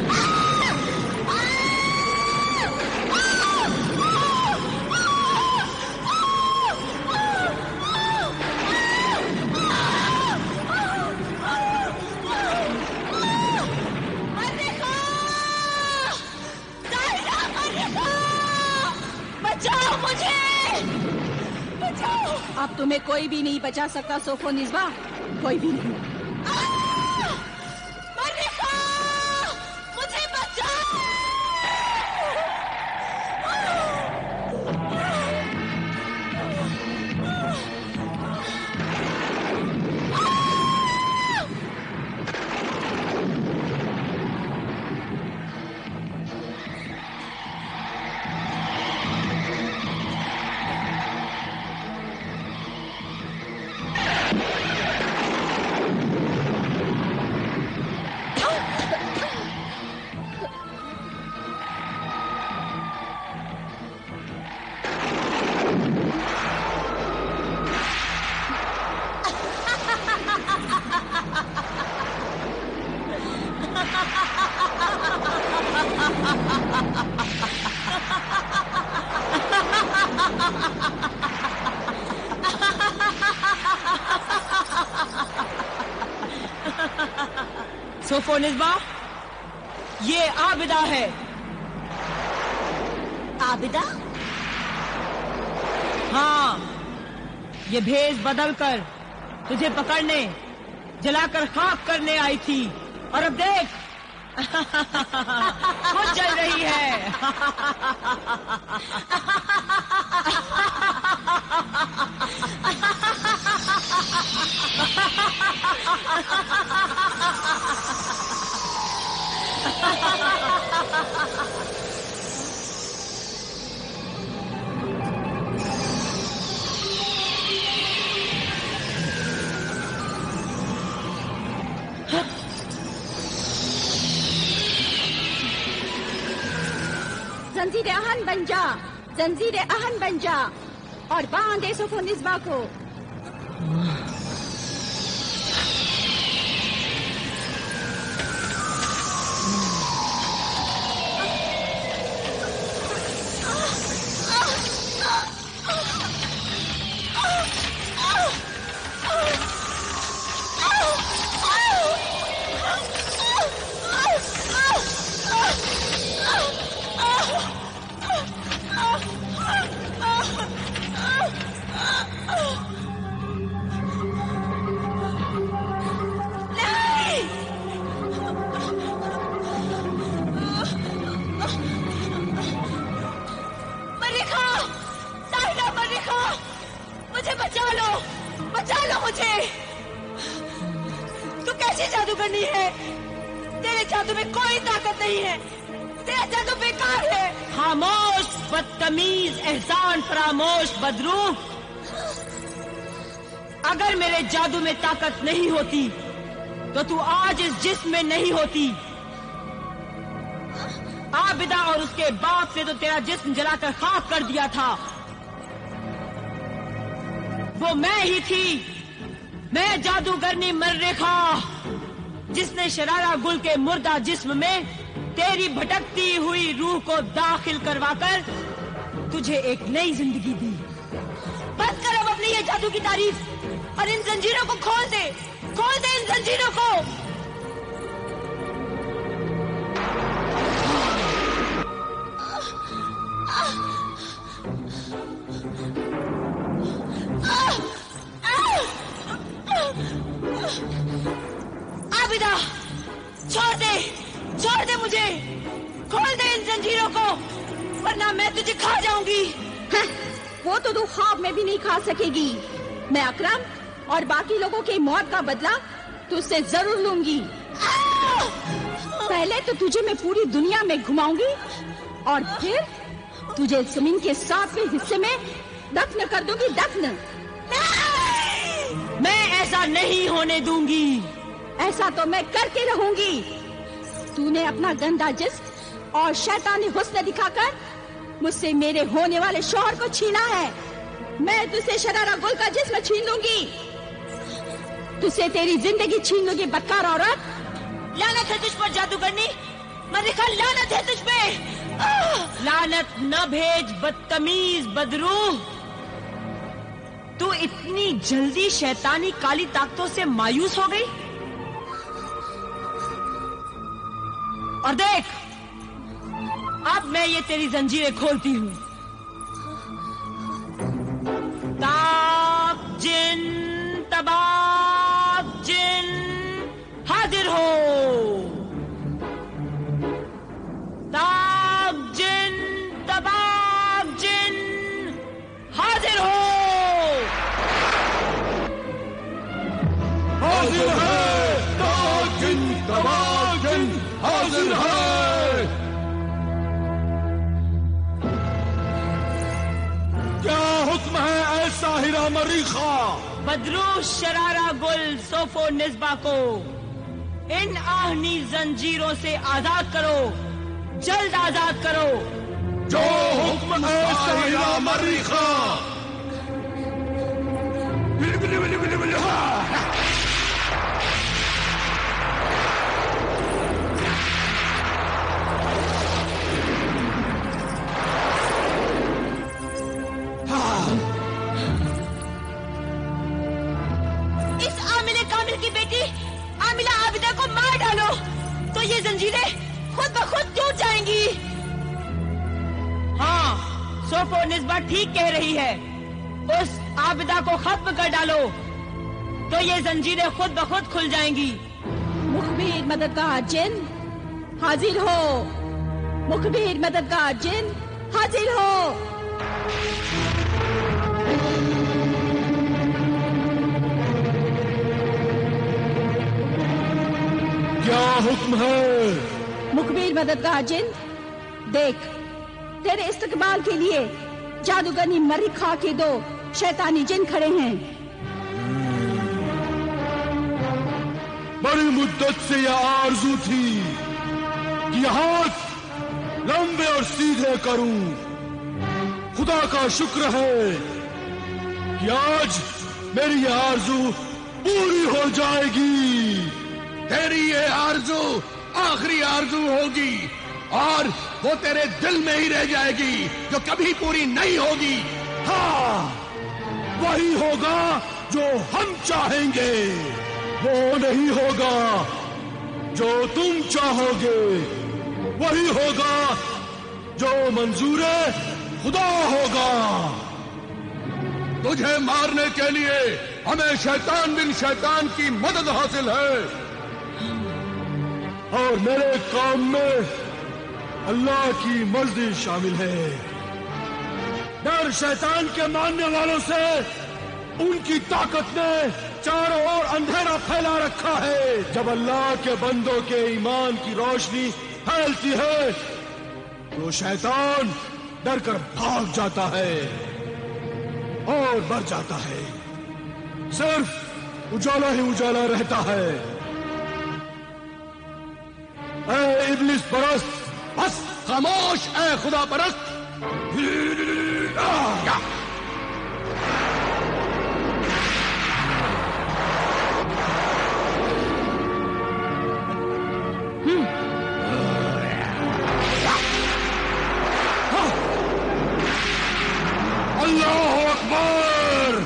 अब तुम्हें कोई भी नहीं बचा सकता सोफोनिस्बा, कोई भी नहीं। मल्लिका, मुझे बचाओ! सोफोनिस्बा, ये आबिदा है। आबिदा? हाँ, ये भेष बदलकर तुझे पकड़ने, जलाकर खाक करने आई थी, और अब देख खुद जल रही है। जंजीरे आहन बन जा, जंजीरे आहन बन जा और बांधे सोफोनिस्बा को। जादूगरनी है, तेरे जादू में कोई ताकत नहीं है, तेरा जादू बेकार है। खामोश बदतमीज, एहसान फरामोश बदरूह। अगर मेरे जादू में ताकत नहीं होती तो तू आज इस जिस्म में नहीं होती। आबिदा और उसके बाप ने तो तेरा जिस्म जलाकर खाक कर दिया था। वो मैं ही थी, मैं जादूगरनी मर्रिखा, जिसने शरारा गुल के मुर्दा जिस्म में तेरी भटकती हुई रूह को दाखिल करवाकर तुझे एक नई जिंदगी दी। बंद कर अब अपनी ये जादू की तारीफ और इन जंजीरों को खोल दे इन जंजीरों को। आबिदा, छोड़ दे मुझे, खोल दे इन जंजीरों को, वरना मैं तुझे खा जाऊंगी। वो तो तू ख्वाब में भी नहीं खा सकेगी। मैं अकरम और बाकी लोगों की मौत का बदला तुझसे जरूर लूंगी। पहले तो तुझे मैं पूरी दुनिया में घुमाऊंगी और फिर तुझे जमीन के 7वें हिस्से में दफन कर दूंगी, दफन। मैं ऐसा नहीं होने दूंगी। ऐसा तो मैं करके रहूंगी। तूने अपना गंदा जिस्म और शैतानी हुस्न दिखाकर मुझसे मेरे होने वाले शौहर को छीना है। मैं तुझसे शरारा गुल का जिस्म छीन लूंगी, तुझसे तेरी जिंदगी छीन लूंगी, बदकार औरत। लानत है तुझ पर जादूगरनी, मर्रिखा, लानत है तुझ पे। लानत न भेज बदतमीज बदरू। तू इतनी जल्दी शैतानी काली ताकतों से मायूस हो गई? और देख, अब मैं ये तेरी जंजीरें खोलती हूँ। ताक जिन तबाक जिन हाजिर हो। ताक जिन तबाक जिन हाजिर हो। हाजिर है, ताक जिन तबाक जिन हाजिर है। क्या हुक्म है ऐ साहिरा मर्रिखा? बदरू शरारा गुल सोफो निस्बा को इन आहनी जंजीरों से आजाद करो, जल्द आजाद करो। जो हुक्म है साहिरा मर्रिखा। इस आमिले कामिल की बेटी आमिला आबिदा को मार डालो तो ये जंजीरें खुद ब खुद टूट जाएंगी। हाँ, सोफो निस्बा ठीक कह रही है। उस आबिदा को खत्म कर डालो तो ये जंजीरें खुद ब खुद खुल जाएंगी। मुखबिर मददगार जिन हाजिर हो। मुखबिर मददगार जिन हाजिर हो। क्या हुक्म है? मुखबिर मददगार जिन, देख, तेरे इस्तकबाल के लिए जादूगरनी मर्रिखा के 2 शैतानी जिन खड़े हैं। बड़ी मुद्दत से यह आरज़ू थी कि हाथ लंबे और सीधे करूं। खुदा का शुक्र है कि आज मेरी यह आरज़ू पूरी हो जाएगी। तेरी ये आरज़ू आखिरी आरज़ू होगी और वो तेरे दिल में ही रह जाएगी, जो कभी पूरी नहीं होगी। हाँ, वही होगा जो हम चाहेंगे, वो नहीं होगा जो तुम चाहोगे। वही होगा जो मंजूर खुदा होगा। तुझे मारने के लिए हमें शैतान बिन शैतान की मदद हासिल है और मेरे काम में अल्लाह की मर्जी शामिल है। डर शैतान के मानने वालों से उनकी ताकत ने चारों ओर अंधेरा फैला रखा है। जब अल्लाह के बंदों के ईमान की रोशनी फैलती है तो शैतान डर कर भाग जाता है और मर जाता है। सिर्फ उजाला ही उजाला रहता है। ऐ इब्लिस परस्त, बस खामोश। ऐ खुदा परस्त, अल्लाहु अकबर।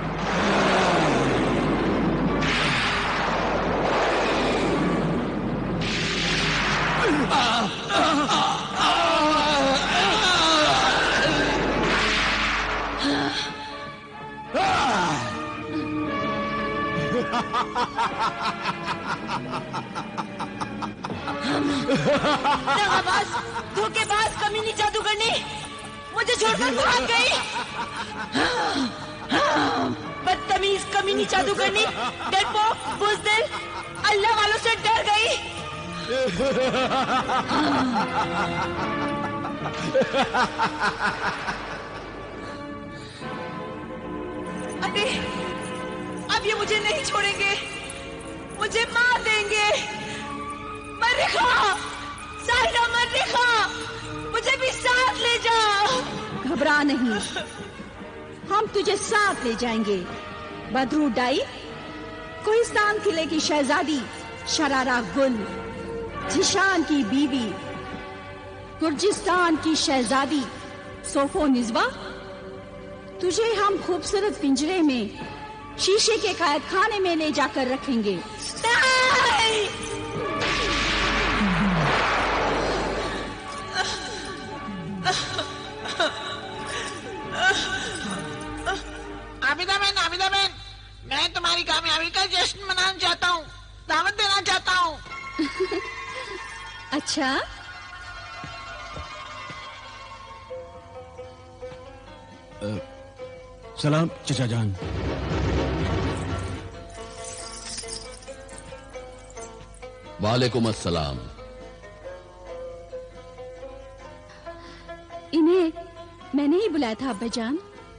दगाबाज, धोखेबाज, कमीनी जादूगरनी मुझे छोड़कर भाग गई। बदतमीज कमीनी जादूगरनी, डरपोक, बुज़दिल, अल्लाह वालों से डर गई। अरे अब ये मुझे नहीं छोड़ेंगे, मुझे मार देंगे। मर्रिखा, साहिरा मर्रिखा, मुझे भी साथ ले जाओ। घबरा नहीं, हम तुझे साथ ले जाएंगे। बदरू डाई, कोहिस्तान किले की शहजादी शरारा गुल, जिशान की बीवी, गुर्जिस्तान की शहजादी सोफो निज़्बा, तुझे हम खूबसूरत पिंजरे में शीशे के कैद खाने में ले जाकर रखेंगे। आबिदा बहन, मैं तुम्हारी कामयाबी का जश्न मनाना चाहता हूँ, दावत देना चाहता हूँ। अच्छा, सलाम चचा जान। वालेकुम अस्सलाम। इन्हें मैंने ही बुलाया था अब्बा जान।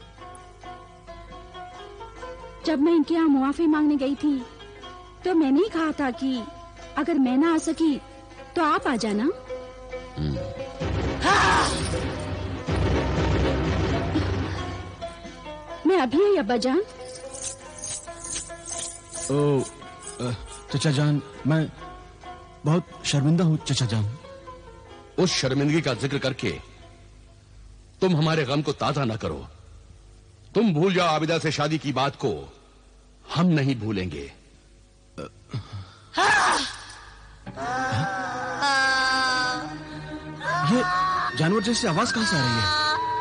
जब मैं इनके यहाँ मुआफी मांगने गई थी तो मैंने ही कहा था कि अगर मैं ना आ सकी तो आप आ जाना। मैं अभी आई अब्बा जान। ओ चचा जान, मैं बहुत शर्मिंदा हूँ चचा जान। उस शर्मिंदगी का जिक्र करके तुम हमारे गम को ताजा न करो। तुम भूल जाओ आबिदा से शादी की बात को, हम नहीं भूलेंगे। ये जानवर जैसी आवाज कहां से आ रही है?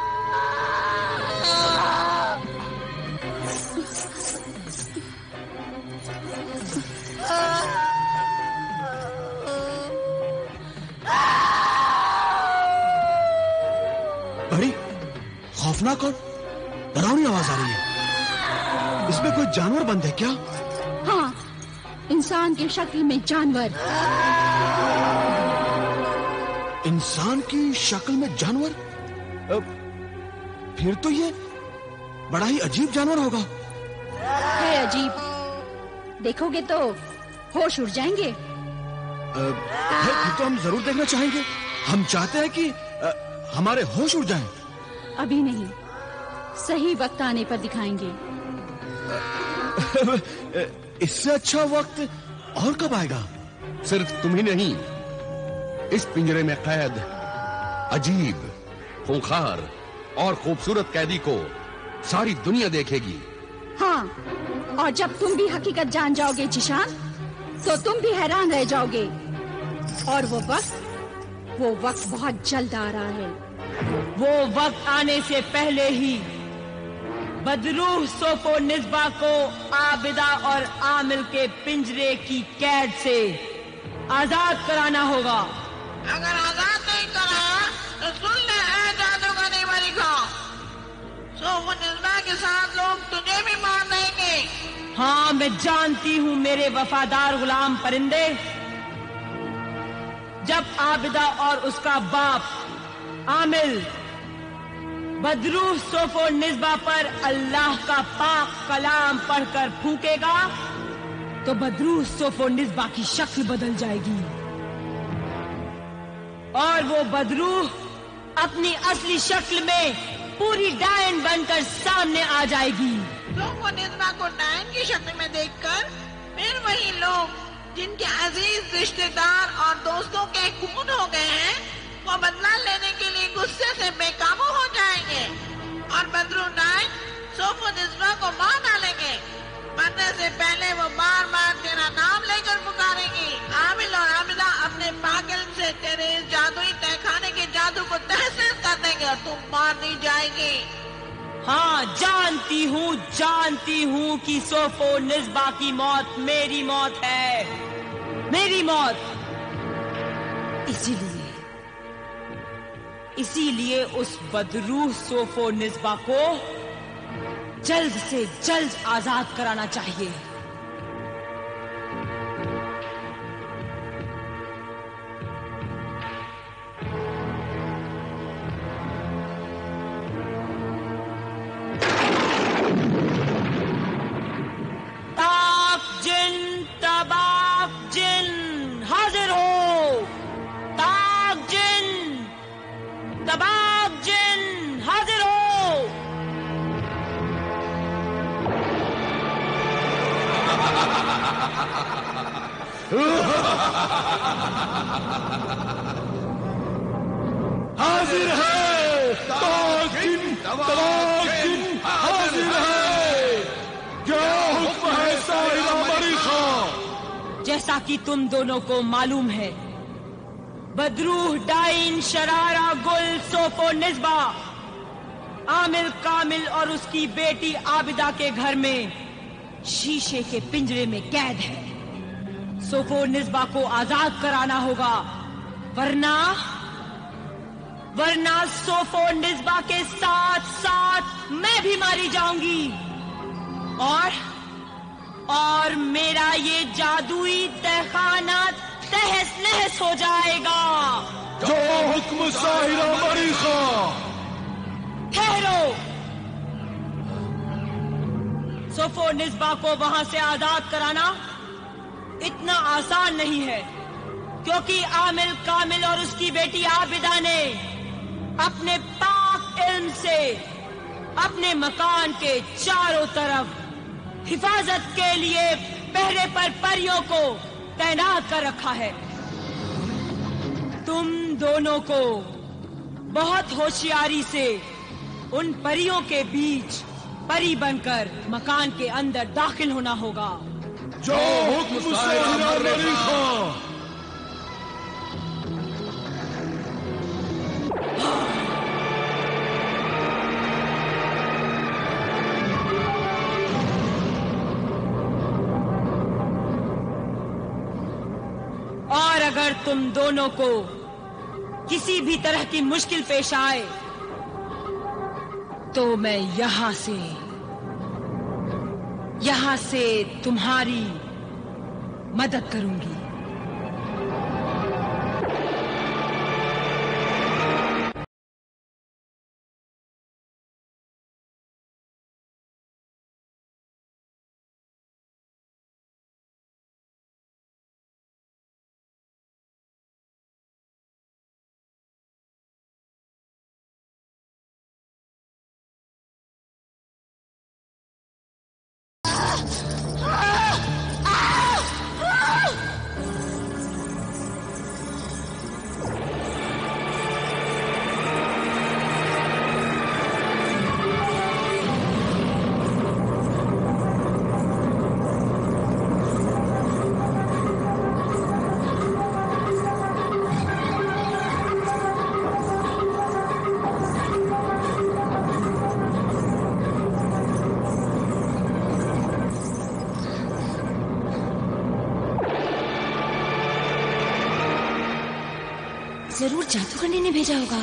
बड़ी खौफनाक और डरावनी आवाज आ रही है। इसमें कोई जानवर बंद है क्या? हाँ, इंसान की शक्ल में जानवर। इंसान की शक्ल में जानवर? फिर तो ये बड़ा ही अजीब जानवर होगा। है अजीब, देखोगे तो होश उड़ जाएंगे। फिर तो हम जरूर देखना चाहेंगे। हम चाहते हैं कि हमारे होश उड़ जाएं। अभी नहीं, सही वक्त आने पर दिखाएंगे। इससे अच्छा वक्त और कब आएगा? सिर्फ तुम ही नहीं, इस पिंजरे में कैद अजीब, खूंखार और खूबसूरत कैदी को सारी दुनिया देखेगी। हाँ, और जब तुम भी हकीकत जान जाओगे जिशान, तो तुम भी हैरान रह जाओगे। और वो वक्त बहुत जल्द आ रहा है। वो वक्त आने से पहले ही बदरूह सोफो निज़्बा को आबिदा और आमिल के पिंजरे की कैद से आजाद कराना होगा। अगर आजाद नहीं करा तो सुन ले, ऐ जादूगरी मलिका, सोफो निज़्बा के साथ लोग तुझे भी मार देंगे। हाँ, मैं जानती हूँ मेरे वफादार गुलाम परिंदे। जब आबिदा और उसका बाप आमिल बदरूह सोफो निज़्बा पर अल्लाह का पाक कलाम पढ़कर फूकेगा तो बदरूह सोफो निज़्बा की शक्ल बदल जाएगी और वो बदरूह अपनी असली शक्ल में पूरी डायन बनकर सामने आ जाएगी। सोफो निज़्बा को डायन की शक्ल में देखकर फिर वही लोग जिनके अजीज रिश्तेदार और दोस्तों के खून हो गए हैं, वो बदला लेने के लिए गुस्से से बेकाबू हो जाएंगे और बदरू डायन सोफो निज़्बा को मार डालेंगे। मरने से पहले वो बार बार तेरा नाम लेकर पुकारेंगी। आमिल और आबिदा अपने पागल से तेरे इस जादुई तहखाने के जादू को तहसील कर देंगे और तुम मार दी जाएगी। हाँ, जानती हूँ कि सोफो निज़्बा की मौत मेरी मौत है, मेरी मौत। इसीलिए उस बदरूह सोफो निज़्बा को जल्द से जल्द आजाद कराना चाहिए। तबाक जिन हाजिर हो। ताक जिन, तबाक जिन हाजिर हो। हाजिर है तवाकिन, तवाकिन हाजिर है। क्या हुक्म है साहिरा मरीखा? जैसा कि तुम दोनों को मालूम है, बदरूह, डाइन, शरारा गुल, सोफो निस्बा आमिल कामिल और उसकी बेटी आबिदा के घर में शीशे के पिंजरे में कैद है। सोफो निस्बा को आजाद कराना होगा, वरना सोफो निस्बा के साथ साथ मैं भी मारी जाऊंगी और मेरा ये जादुई तहखाना तहस नहस हो जाएगा। जो हुक्म साहिरा मरीखा। ठहरो, सोफो निस्बा को वहां से आजाद कराना इतना आसान नहीं है, क्योंकि आमिल कामिल और उसकी बेटी आबिदा ने अपने पाक इल्म से अपने मकान के चारों तरफ हिफाजत के लिए पहरे पर परियों को तैनात कर रखा है। तुम दोनों को बहुत होशियारी से उन परियों के बीच परी बनकर मकान के अंदर दाखिल होना होगा। जो हुक्म साहिरा मरीखा। और अगर तुम दोनों को किसी भी तरह की मुश्किल पेश आए तो मैं यहां से तुम्हारी मदद करूंगी। जरूर जादूगरनी ने भेजा होगा।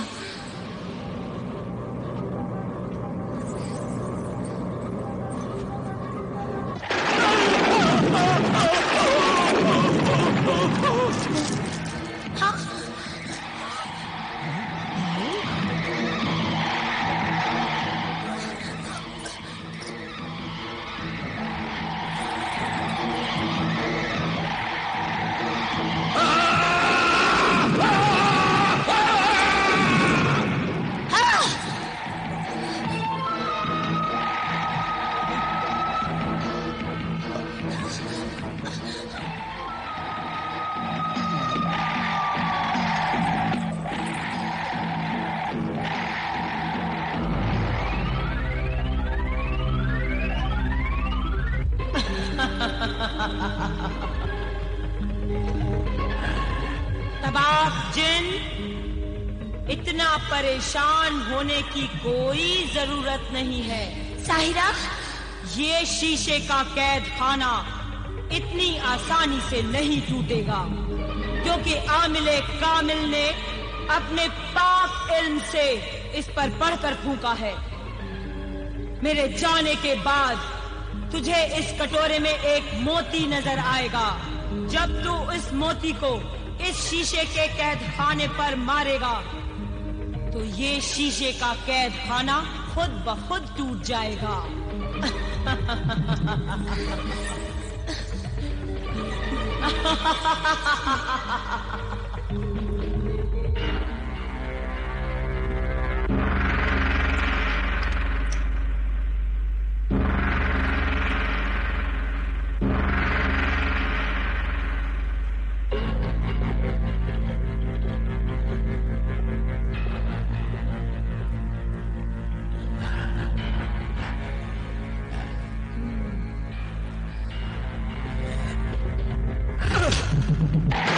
तबाक जिन, इतना परेशान होने की कोई जरूरत नहीं है। साहिरा, ये शीशे का कैद खाना इतनी आसानी से नहीं टूटेगा, क्योंकि आमिले कामिल ने अपने पाक इल्म से इस पर पढ़कर फूंका है। मेरे जाने के बाद तुझे इस कटोरे में एक मोती नजर आएगा। जब तू इस मोती को इस शीशे के कैद खाने पर मारेगा तो ये शीशे का कैद खाना खुद ब खुद टूट जाएगा। है।